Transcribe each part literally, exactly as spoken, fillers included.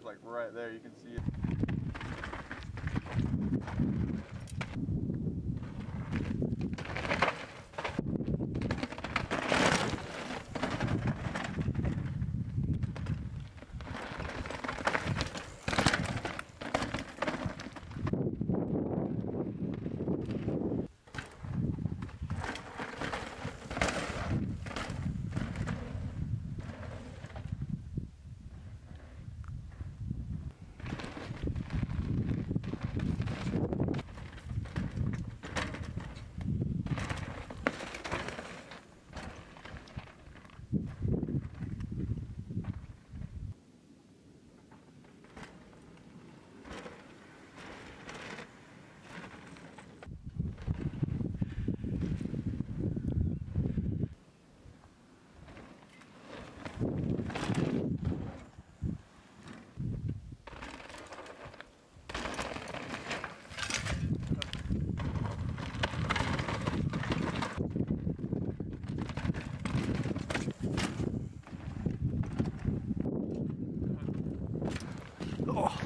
like right there, you can see it. Oh.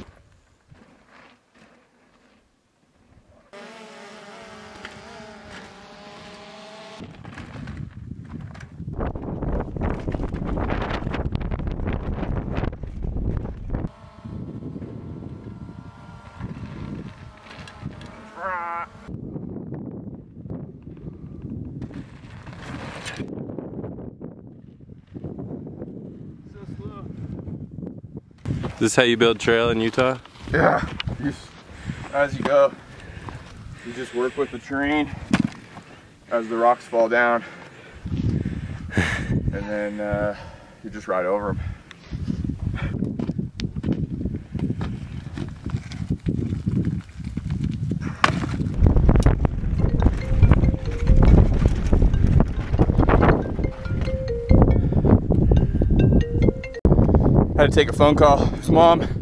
Ah. So slow. Is this how you build trail in Utah? Yeah, you just, as you go, you just work with the terrain as the rocks fall down, and then uh, you just ride over them. I had to take a phone call. His mom